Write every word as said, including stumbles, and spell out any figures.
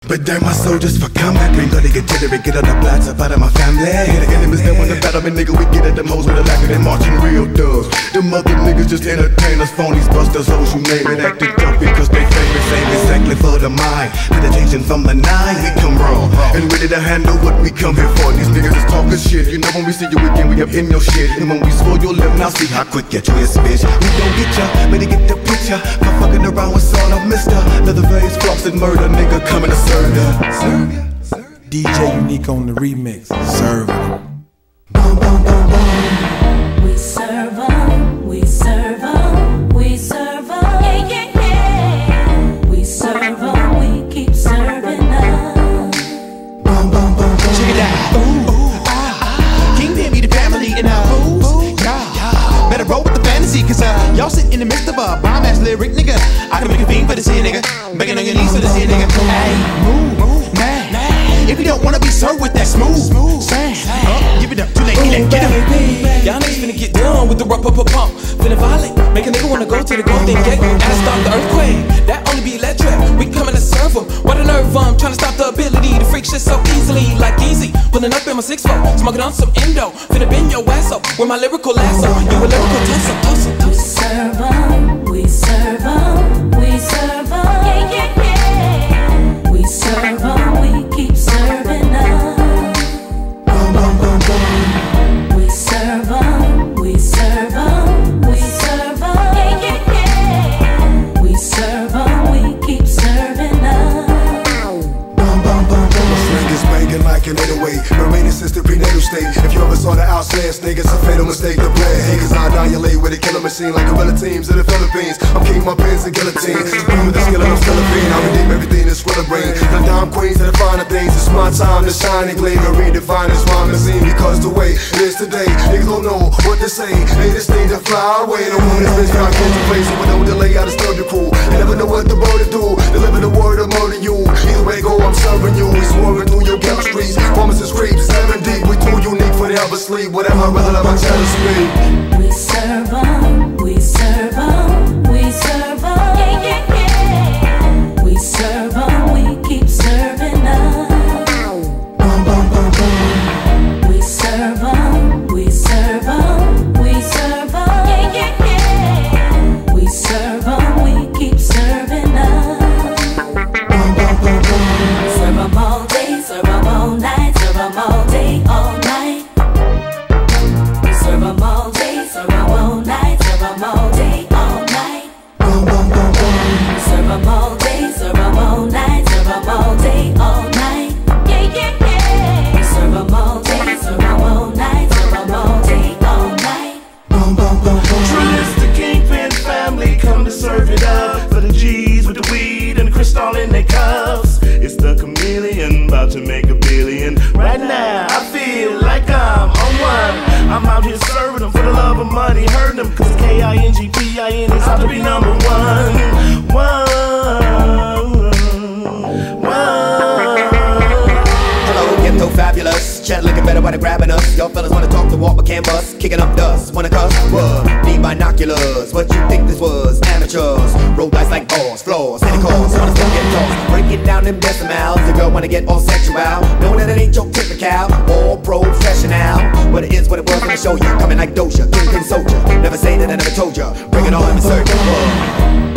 But damn my soldiers for combat. Bring all the artillery, get all the bloods up out of my family. Hit the enemies that wanna battle me, nigga. We get at them hoes with a lack of them marching real thugs. Them other niggas just entertainers, phonies, busters, hoes, you name it. Acting tough because they famous, ain't exactly for the mind. Meditation from the nine, we come raw and ready to handle what we come here for. These niggas is talking shit. You know when we see you again, we up in your shit. And when we swore your lip, now see how quick you twist, bitch. We gon' get ya, better get the picture. For fucking around with son of Mister Leatherface, floss and murder, nigga coming to serve ya. Serve ya, serve ya. D J Unique on the remix, serve ya. Boom, boom, boom, boom. We serve 'em, we serve 'em, we serve 'em, yeah, yeah, yeah. We serve 'em, we keep serving 'em. Boom, boom, boom, boom. Check it out. Ooh, ooh, ah, ah. Kingpin be the family in our moves. Yeah, better roll with the fantasy, cause uh, y'all sit in the midst of a bomb ass lyric, nigga. I can make a fiend for this here, nigga. Begging on your knees for this here, nigga. Hey, move, move, man. If you don't wanna be served with that smooth, smooth, uh, give it up, too late, get get it. Y'all niggas finna get down with the rough up pump. Finna violate, make a nigga wanna go to the golden gate and stop the earthquake. That only be electric, we coming to serve 'em. What a nerve, um, trying to stop the ability to freak shit so easily, like easy. Pulling up in my six four, smoking on some endo. Finna bend your ass up with my lyrical lasso. You a lyrical tussle, tussle, tussle. We serve 'em, we serve 'em, we serve 'em, yeah, yeah, yeah. We serve 'em, we keep serving 'em. Boom, boom, boom, boom. We serve 'em, we serve 'em, we serve 'em, yeah, yeah, yeah. We serve 'em, we keep serving 'em. Boom, boom, boom, boom. My sling is banging like an eight oh eight. Remaining since the prenatal state. If you ever saw the outstairs, niggas, a fatal mistake to play. Niggas I annihilate with a killer machine like gorilla teams in the Philippines. I'm king my pins and guillotine. Supreme with the skill and I'm still a fiend. I redeem everything that's for the brain. The dime queens and the finer things. It's my time to shine and gleam and redefine this rhyme machine. Because the way it is today, niggas don't know what to say. Hey, this thing to fly away. No room this bitch got kids to play. So with no delay, I disturb your crew. You never know what the road to do. Deliver the word or murder you. Either way go, I'm serving you. We swerving through your ghetto streets. Promises creep, seven deep. We too unique for the ever sleep. Whatever I rather let my channel speak. We serve 'em, we serve 'em, we serve 'em, yeah, yeah, yeah. We serve 'em, we keep serving 'em. Boom, boom, boom, boom. We serve 'em, we serve 'em, we serve 'em, yeah, yeah, yeah. We serve 'em, we keep serving 'em. Boom, boom, boom, boom. Serve 'em all day, serve 'em all night, serve 'em all day, all night. Serve 'em all day, serve 'em all night, serve 'em all day, all night. Boom, boom, boom, boom. Serve 'em all day, serve 'em all night, serve 'em all day, all night. Yeah, yeah, yeah. Serve 'em all day, serve 'em all night, serve 'em all day, all night. Boom, boom, boom, boom. True, it's the Kingpin family come to serve it up for the G's with the weed and the crystal in their cups. It's the chameleon about to make a billion. Right now, I feel like I'm on one. I'm out here serving them for the love of money, hurting them. Cause K I N G P I N is out to be number one. One, one. Hello, Ghetto Fabulous. Chat looking better by the grabbing us. Y'all fellas wanna talk the walk but can't bust. Kicking up dust, wanna cuss? What? Need binoculars. What you think this was? Amateurs. Roll dice like balls, floors, hitting calls. Wanna still get tossed. Breaking down them decimals. The girl wanna get all sexual. Knowing that it ain't your typical, all professional. But it is what it was, gonna show you. Coming like Doja, Kingpin soldier. Never say that I never told ya. Bring it on, I'm a surgeon.